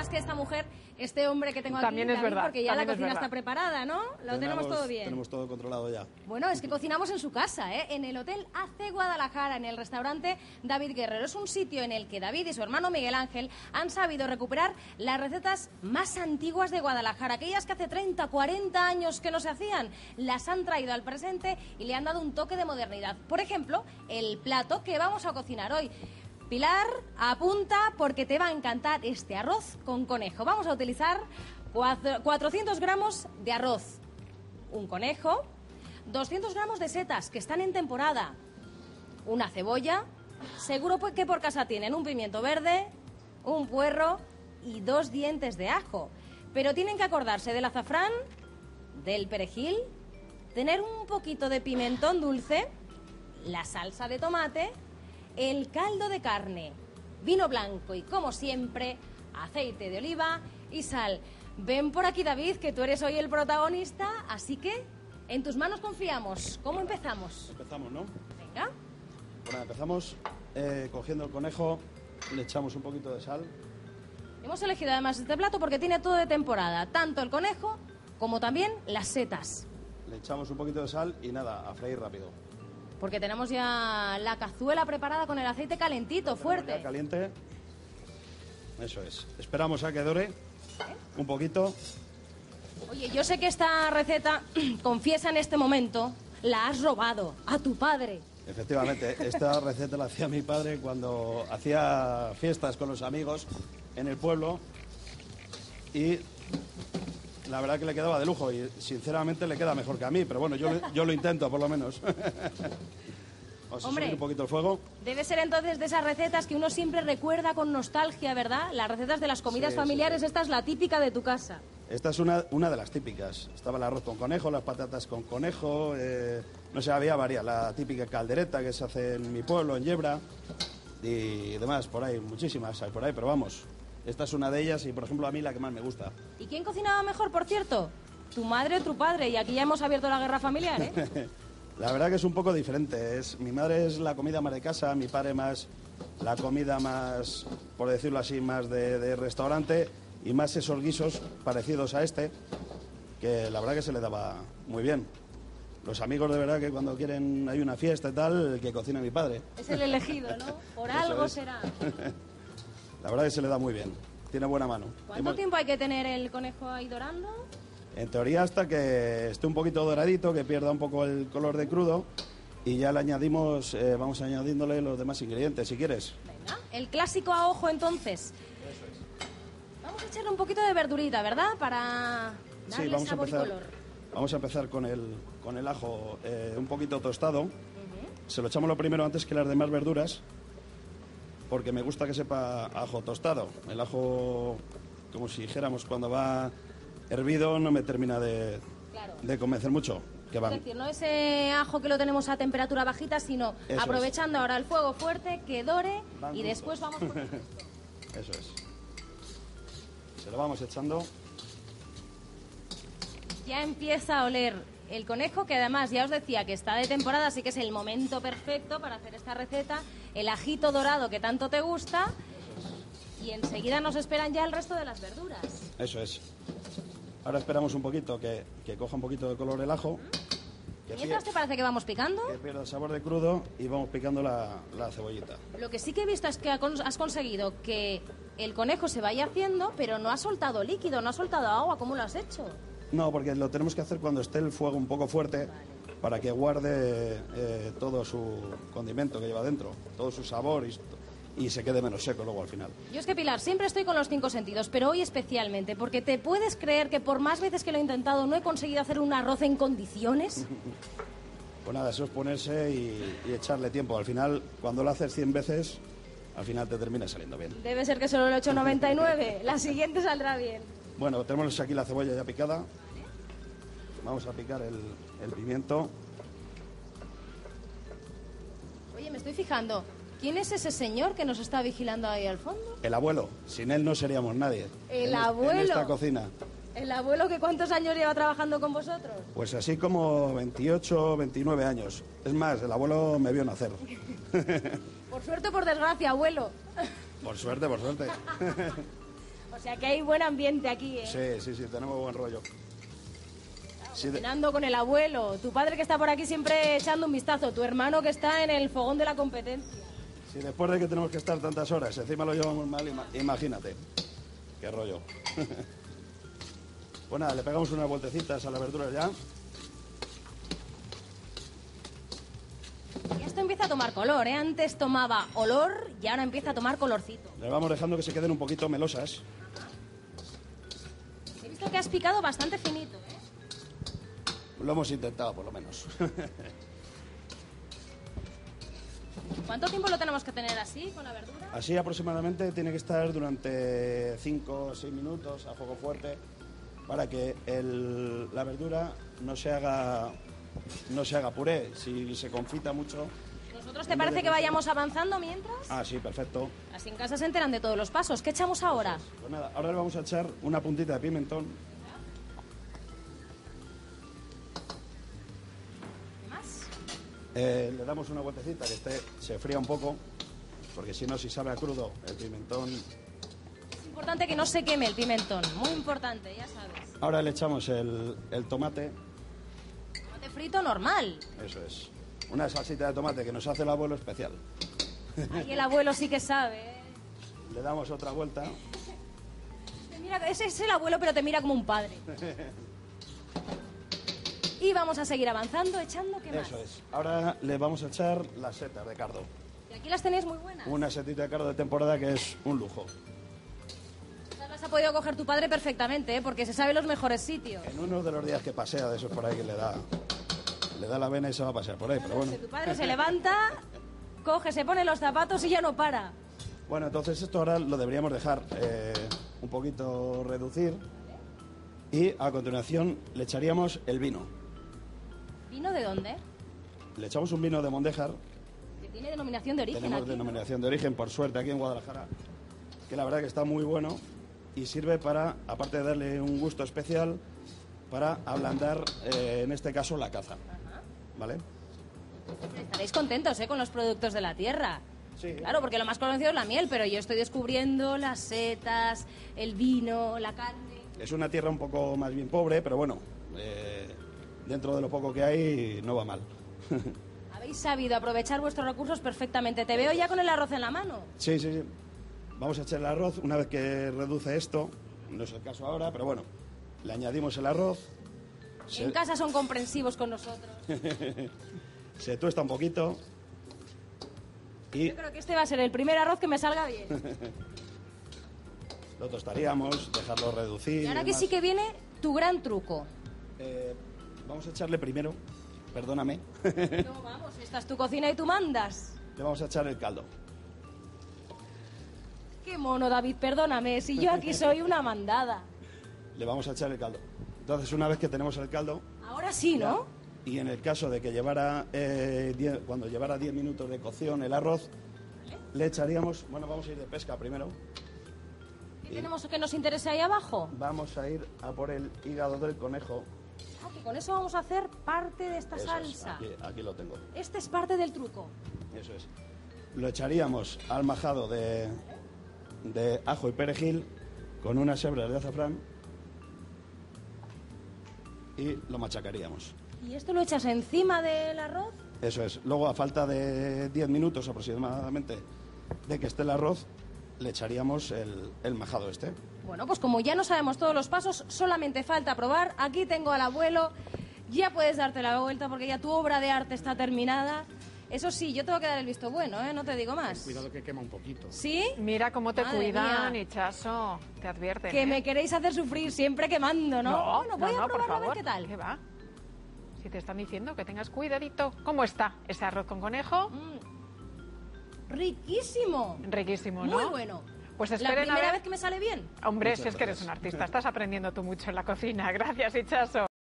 más que esta mujer, este hombre que tengo aquí, También es David, verdad, porque ya la también es cocina verdad. está preparada, ¿no? Lo tenemos todo bien. Tenemos todo controlado ya. Bueno, es que cocinamos en su casa, ¿eh? En el Hotel AC Guadalajara, en el restaurante David Guerrero. Es un sitio en el que David y su hermano Miguel Ángel han sabido recuperar las recetas más antiguas de Guadalajara, aquellas que hace 30, 40 años que no se hacían. Las han traído al presente y le han dado un toque de modernidad. Por ejemplo, el plato que vamos a cocinar hoy. Pilar, apunta porque te va a encantar este arroz con conejo. Vamos a utilizar 400 gramos de arroz, un conejo, 200 gramos de setas que están en temporada, una cebolla, seguro que por casa tienen un pimiento verde, un puerro y 2 dientes de ajo. Pero tienen que acordarse del azafrán, del perejil, tener un poquito de pimentón dulce, la salsa de tomate, el caldo de carne, vino blanco y, como siempre, aceite de oliva y sal. Ven por aquí, David, que tú eres hoy el protagonista, así que en tus manos confiamos. ¿Cómo empezamos? Empezamos, ¿no? Venga. Bueno, empezamos cogiendo el conejo, le echamos un poquito de sal. Hemos elegido además este plato porque tiene todo de temporada, tanto el conejo como también las setas. Le echamos un poquito de sal y nada, a freír rápido. Porque tenemos ya la cazuela preparada con el aceite calentito, fuerte. Ya caliente. Eso es. Esperamos a que dore un poquito. Oye, yo sé que esta receta, confiesa en este momento, la has robado a tu padre. Efectivamente, esta receta la hacía mi padre cuando hacía fiestas con los amigos en el pueblo y la verdad que le quedaba de lujo y sinceramente le queda mejor que a mí, pero bueno, yo lo intento por lo menos. Vamos a subir un poquito el fuego. Debe ser entonces de esas recetas que uno siempre recuerda con nostalgia, ¿verdad? Las recetas de las comidas familiares, sí. Esta es la típica de tu casa. Esta es una de las típicas. Estaba el arroz con conejo, las patatas con conejo, no sé, había varias. La típica caldereta que se hace en mi pueblo, en Yebra, y demás, por ahí, muchísimas hay por ahí, pero vamos. Esta es una de ellas y, por ejemplo, a mí la que más me gusta. ¿Y quién cocinaba mejor, por cierto? Tu madre o tu padre. Y aquí ya hemos abierto la guerra familiar, ¿eh? La verdad que es un poco diferente. Mi madre es la comida más de casa, mi padre más la comida más, por decirlo así, más de restaurante y más esos guisos parecidos a este, que la verdad que se le daba muy bien. Los amigos de verdad que cuando quieren, hay una fiesta y tal, el que cocina mi padre. Es el elegido, ¿no? Por algo será. La verdad que se le da muy bien, tiene buena mano. ¿Cuánto tiempo hay que tener el conejo ahí dorando? En teoría hasta que esté un poquito doradito, que pierda un poco el color de crudo y ya le añadimos, vamos añadiéndole los demás ingredientes si quieres. Venga, el clásico a ojo entonces. Eso es. Vamos a echarle un poquito de verdurita, ¿verdad? Para darle sabor y color. Vamos a empezar con el ajo un poquito tostado. Se lo echamos lo primero antes que las demás verduras, porque me gusta que sepa ajo tostado. El ajo, como si dijéramos, cuando va hervido no me termina de convencer mucho. Es decir, no ese ajo que lo tenemos a temperatura bajita, sino eso aprovechando ahora el fuego fuerte, que dore y después vamos por esto. Eso es. Se lo vamos echando. Ya empieza a oler el conejo, que además ya os decía que está de temporada, así que es el momento perfecto para hacer esta receta. El ajito dorado que tanto te gusta. Y enseguida nos esperan ya el resto de las verduras. Eso es. Ahora esperamos un poquito que coja un poquito de color el ajo. ¿Mientras te parece que vamos picando? Que pierda el sabor de crudo y vamos picando la cebollita. Lo que sí que he visto es que has conseguido que el conejo se vaya haciendo, pero no ha soltado líquido, no ha soltado agua. ¿Cómo lo has hecho? No, porque lo tenemos que hacer cuando esté el fuego un poco fuerte, para que guarde todo su condimento que lleva dentro, todo su sabor y se quede menos seco luego al final. Yo es que, Pilar, siempre estoy con los 5 sentidos, pero hoy especialmente, porque te puedes creer que por más veces que lo he intentado no he conseguido hacer un arroz en condiciones. Pues nada, eso es ponerse y echarle tiempo. Al final, cuando lo haces 100 veces, al final te termina saliendo bien. Debe ser que solo lo he hecho 99, la siguiente saldrá bien. Bueno, tenemos aquí la cebolla ya picada. Vamos a picar el pimiento. Oye, me estoy fijando. ¿Quién es ese señor que nos está vigilando ahí al fondo? El abuelo. Sin él no seríamos nadie. ¿El abuelo? En esta cocina. ¿El abuelo que cuántos años lleva trabajando con vosotros? Pues así como 28, 29 años. Es más, el abuelo me vio nacer. Por suerte o por desgracia, abuelo. Por suerte, por suerte. O sea que hay buen ambiente aquí, ¿eh? Sí, tenemos buen rollo. Sí, Cocinando con el abuelo, tu padre que está por aquí siempre echando un vistazo, tu hermano que está en el fogón de la competencia. si después de que tenemos que estar tantas horas, encima lo llevamos mal, imagínate. Qué rollo. Pues nada, le pegamos unas vueltecitas a las verduras ya. Y esto empieza a tomar color, ¿eh? Antes tomaba olor y ahora empieza a tomar colorcito. Le vamos dejando que se queden un poquito melosas. He visto que has picado bastante finito, ¿eh? Lo hemos intentado, por lo menos. ¿Cuánto tiempo lo tenemos que tener así, con la verdura? Así aproximadamente tiene que estar durante 5 o 6 minutos a fuego fuerte para que la verdura no se haga puré. Si se confita mucho... ¿Nosotros te parece que vayamos avanzando mientras? Ah, sí, perfecto. Así en casa se enteran de todos los pasos. ¿Qué echamos ahora? Pues nada, ahora le vamos a echar una puntita de pimentón. ¿Qué más? Le damos una vueltecita que se fría un poco, porque si no, si sabe a crudo, el pimentón... Es importante que no se queme el pimentón. Muy importante, ya sabes. Ahora le echamos el tomate. Tomate frito normal. Eso es. Una salsita de tomate que nos hace el abuelo especial. Ahí el abuelo sí que sabe, ¿eh? Le damos otra vuelta. Ese es el abuelo, pero te mira como un padre. Y vamos a seguir avanzando, echando, ¿qué más? Eso es. Ahora le vamos a echar las setas de cardo. Y aquí las tenéis muy buenas. Una setita de cardo de temporada que es un lujo. Estas las ha podido coger tu padre perfectamente, ¿eh? Porque se sabe los mejores sitios. En uno de los días que pasea de esos por ahí que le da la vena y se va a pasear por ahí, pero bueno. Tu padre se levanta, coge, se pone los zapatos y ya no para. Bueno, entonces esto ahora lo deberíamos dejar un poquito reducir y a continuación le echaríamos el vino. ¿Vino de dónde? Le echamos un vino de Mondéjar. Que tiene denominación de origen. Tenemos aquí, denominación de origen, por suerte, aquí en Guadalajara, que la verdad que está muy bueno y sirve para, aparte de darle un gusto especial, para ablandar, en este caso, la caza. ¿Vale? Estaréis contentos, ¿eh? Con los productos de la tierra. Sí. Claro, porque lo más conocido es la miel, pero yo estoy descubriendo las setas, el vino, la carne. Es una tierra un poco más bien pobre, pero bueno, dentro de lo poco que hay, no va mal. Habéis sabido aprovechar vuestros recursos perfectamente. Te veo ya con el arroz en la mano. Sí. Vamos a echar el arroz una vez que reduce esto. No es el caso ahora, pero bueno, le añadimos el arroz. En casa son comprensivos con nosotros. Se tuesta un poquito. Y Yo creo que este va a ser el primer arroz que me salga bien. lo tostaríamos, dejarlo reducir. Y ahora que demás. sí que viene tu gran truco. Vamos a echarle primero, perdóname, No, vamos, esta es tu cocina y tú mandas. le vamos a echar el caldo. Qué mono, David, perdóname, si yo aquí soy una mandada. Le vamos a echar el caldo. Entonces, una vez que tenemos el caldo, Ahora sí, ¿no? y en el caso de que cuando llevara 10 minutos de cocción el arroz, le echaríamos, bueno, vamos a ir de pesca primero. ¿Qué tenemos que nos interese ahí abajo? Vamos a ir a por el hígado del conejo. Ah, que con eso vamos a hacer parte de esta Eso es, salsa. aquí lo tengo. Este es parte del truco. Eso es. Lo echaríamos al majado de ajo y perejil con unas hebras de azafrán y lo machacaríamos. ¿Y esto lo echas encima del arroz? Eso es. Luego, a falta de 10 minutos aproximadamente de que esté el arroz, le echaríamos el majado este. Bueno, pues como ya no sabemos todos los pasos, solamente falta probar. Aquí tengo al abuelo. Ya puedes darte la vuelta porque ya tu obra de arte está terminada. Eso sí, yo tengo que dar el visto bueno, ¿eh? No te digo más. Cuidado que quema un poquito. ¿Sí? Mira cómo te Madre cuidan, mía. Hichazo. Te advierten. Que ¿eh? me queréis hacer sufrir siempre quemando, ¿no? Bueno, voy a por probarlo a ver favor. qué tal. ¿Qué va? Si te están diciendo que tengas cuidadito. ¿Cómo está ese arroz con conejo? Riquísimo. Riquísimo, ¿no? Muy bueno. Pues La esperen a primera ver. vez que me sale bien. Hombre, Muchas si es que eres gracias. un artista, estás aprendiendo tú mucho en la cocina. Gracias, Hichazo.